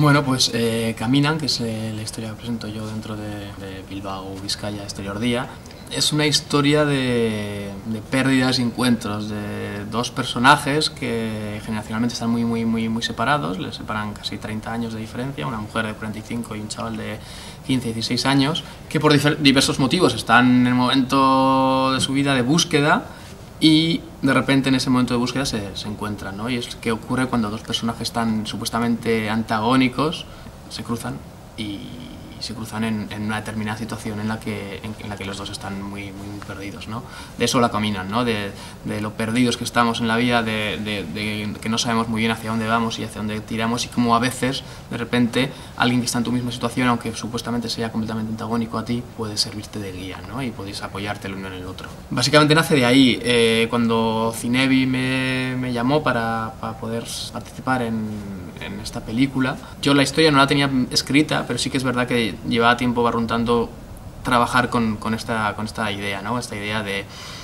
Bueno, pues Caminan, que es la historia que presento yo dentro de Bilbao, Vizcaya, Exterior Día, es una historia de pérdidas y encuentros de dos personajes que generacionalmente están muy separados, les separan casi 30 años de diferencia, una mujer de 45 y un chaval de 15, 16 años, que por diversos motivos están en el momento de su vida de búsqueda y de repente en ese momento de búsqueda se encuentran, ¿no? Y es que ocurre cuando dos personajes tan supuestamente antagónicos se cruzan y se cruzan en una determinada situación en la que los dos están muy perdidos, ¿no? De eso la Caminan, ¿no? De lo perdidos que estamos en la vida, de que no sabemos muy bien hacia dónde vamos y hacia dónde tiramos, y cómo a veces, de repente, alguien que está en tu misma situación, aunque supuestamente sea completamente antagónico a ti, puede servirte de guía, ¿no? Y podéis apoyarte el uno en el otro. Básicamente nace de ahí, cuando Cinebi me llamó para poder participar en esta película. Yo la historia no la tenía escrita, pero sí que es verdad que llevaba tiempo barruntando trabajar con esta idea, ¿no? Esta idea de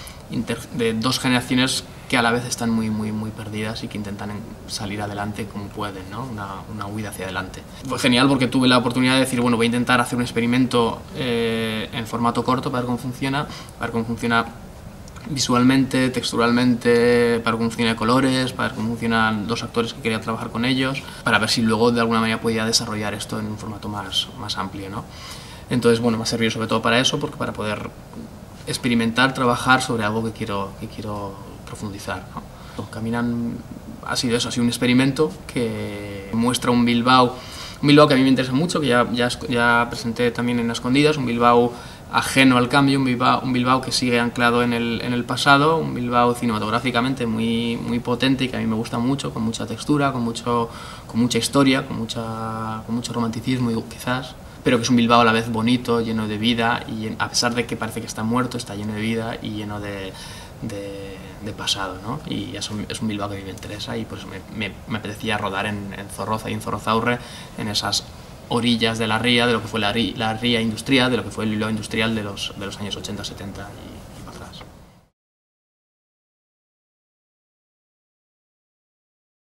dos generaciones que a la vez están muy perdidas y que intentan salir adelante como pueden, ¿no? Una huida hacia adelante. Fue genial porque tuve la oportunidad de decir, bueno, voy a intentar hacer un experimento en formato corto para ver cómo funciona visualmente, texturalmente, para cómo funciona de colores, para ver cómo funcionan dos actores que quería trabajar con ellos, para ver si luego de alguna manera podía desarrollar esto en un formato más amplio, ¿no? Entonces, bueno, me ha servido sobre todo para eso, porque para poder experimentar, trabajar sobre algo que quiero profundizar, ¿no? Caminan ha sido eso, ha sido un experimento que muestra un Bilbao que a mí me interesa mucho, que ya presenté también en Escondidas, un Bilbao ajeno al cambio, un Bilbao que sigue anclado en el pasado, un Bilbao cinematográficamente muy potente y que a mí me gusta mucho, con mucha textura, con mucha historia, con mucho romanticismo quizás, pero que es un Bilbao a la vez bonito, lleno de vida, y a pesar de que parece que está muerto, está lleno de vida y lleno de pasado, ¿no? Y es un Bilbao que a mí me interesa, y por eso me apetecía rodar en Zorroza y en Zorrozaurre, en esas orillas de la ría, de lo que fue la ría industrial, de lo que fue el Bilbao industrial de los años 80, 70